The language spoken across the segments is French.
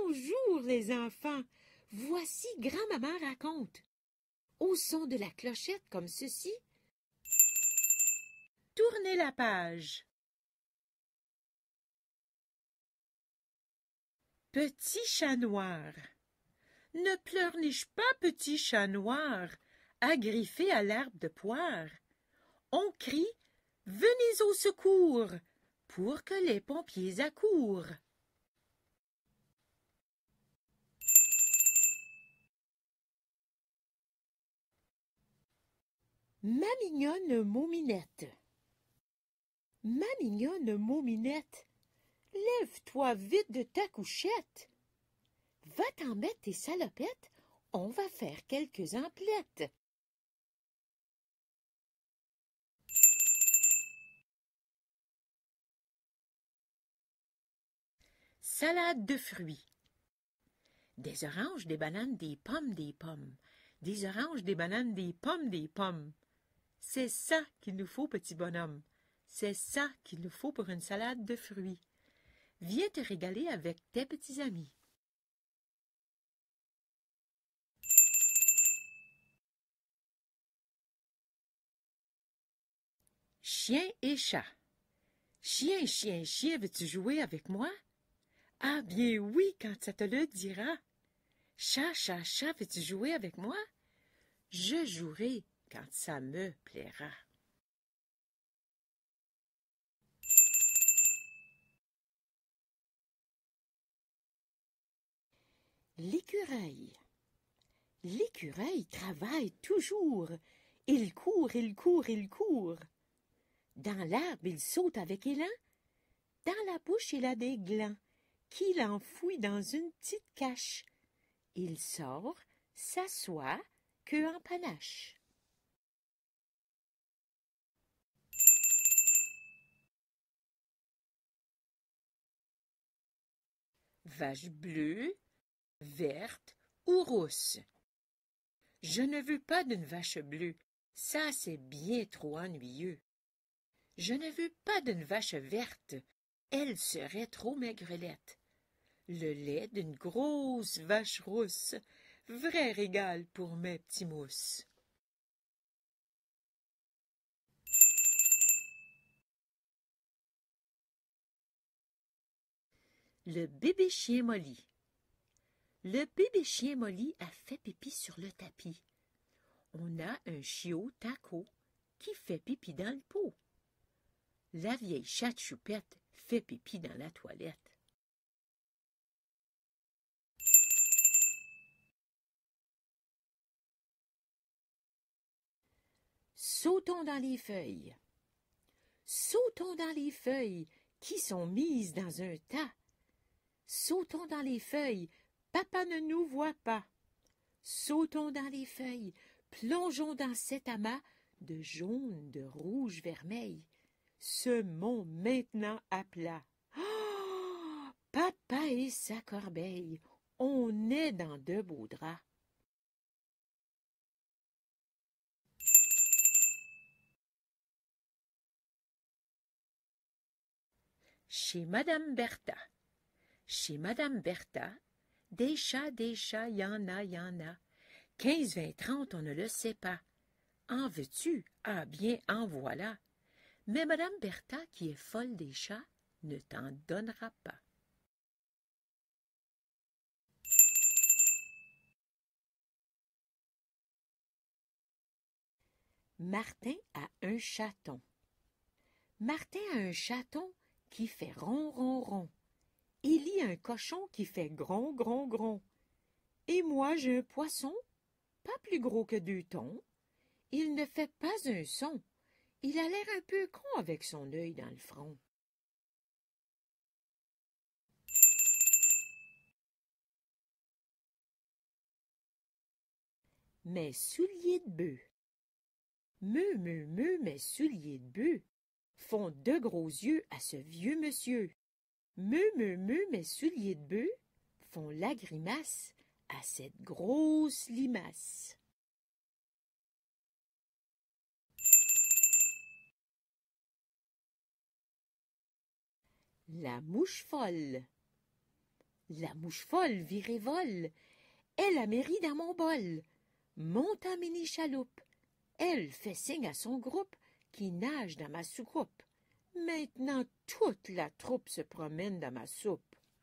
Bonjour les enfants, voici grand-maman raconte. Au son de la clochette comme ceci, tournez la page. Petit chat noir. Ne pleurniche pas, petit chat noir, agriffé à l'arbre de poire. On crie « Venez au secours !» pour que les pompiers accourent. Ma mignonne Mouminette. Ma mignonne Mouminette, lève-toi vite de ta couchette. Va t'en mettre tes salopettes, on va faire quelques emplettes. Salade de fruits. Des oranges, des bananes, des pommes, des pommes. Des oranges, des bananes, des pommes, des pommes. C'est ça qu'il nous faut, petit bonhomme. C'est ça qu'il nous faut pour une salade de fruits. Viens te régaler avec tes petits amis. Chien et chat. Chien, chien, chien, veux-tu jouer avec moi? Ah bien oui, quand ça te le dira. Chat, chat, chat, veux-tu jouer avec moi? Je jouerai quand ça me plaira. L'écureuil. L'écureuil travaille toujours. Il court, il court, il court. Dans l'arbre, il saute avec élan. Dans la bouche, il a des glands qu'il enfouit dans une petite cache. Il sort, s'assoit, queue en panache. Vache bleue, verte ou rousse. Je ne veux pas d'une vache bleue, ça c'est bien trop ennuyeux. Je ne veux pas d'une vache verte, elle serait trop maigrelette. Le lait d'une grosse vache rousse, vrai régal pour mes petits mousses. Le bébé chien Molly. Le bébé chien Molly a fait pipi sur le tapis. On a un chiot taco qui fait pipi dans le pot. La vieille chatte choupette fait pipi dans la toilette. Sautons dans les feuilles. Sautons dans les feuilles qui sont mises dans un tas. Sautons dans les feuilles, papa ne nous voit pas. Sautons dans les feuilles, plongeons dans cet amas de jaune, de rouge, vermeil. Semons maintenant à plat. Oh, papa et sa corbeille, on est dans de beaux draps. Chez Madame Bertha. Chez Madame Bertha, des chats, y en a, y en a. 15, 20, 30, on ne le sait pas. En veux-tu? Ah bien, en voilà. Mais Madame Bertha, qui est folle des chats, ne t'en donnera pas. Martin a un chaton. Martin a un chaton qui fait ron, ron, ron. Il y a un cochon qui fait gron, gron, gron. Et moi, j'ai un poisson, pas plus gros que 2 tons. Il ne fait pas un son. Il a l'air un peu con avec son œil dans le front. Mes souliers de bœuf. Meu, meu, meu, mes souliers de bœuf font de gros yeux à ce vieux monsieur. Meu, meu, meu, mes souliers de bœuf font la grimace à cette grosse limace. La mouche folle. La mouche folle vire et vole, elle a mairie dans mon bol, monte en mini-chaloupe, elle fait signe à son groupe qui nage dans ma soucoupe. Maintenant toute la troupe se promène dans ma soupe.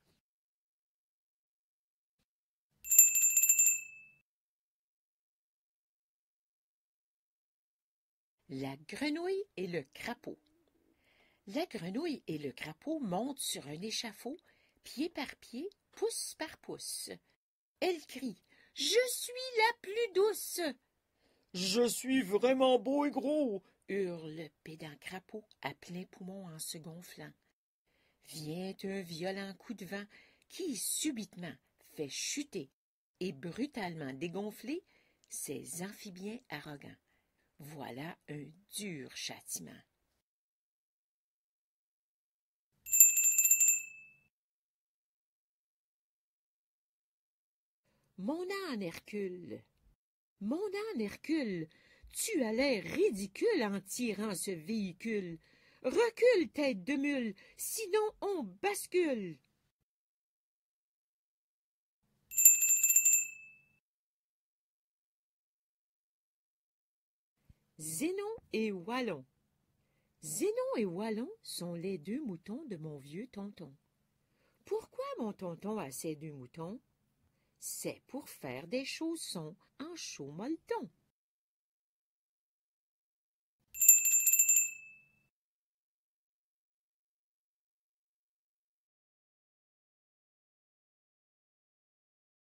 La grenouille et le crapaud. La grenouille et le crapaud montent sur un échafaud, pied par pied, pouce par pouce. Elle crie « Je suis la plus douce !»« Je suis vraiment beau et gros !» hurle le pédant crapaud à plein poumon en se gonflant. Vient un violent coup de vent qui, subitement, fait chuter et brutalement dégonfler ces amphibiens arrogants. Voilà un dur châtiment. Mon âne Hercule, mon âne Hercule, tu as l'air ridicule en tirant ce véhicule. Recule, tête de mule, sinon on bascule. Zénon et Wallon. Zénon et Wallon sont les deux moutons de mon vieux tonton. Pourquoi mon tonton a ces deux moutons? C'est pour faire des chaussons en chaux molleton.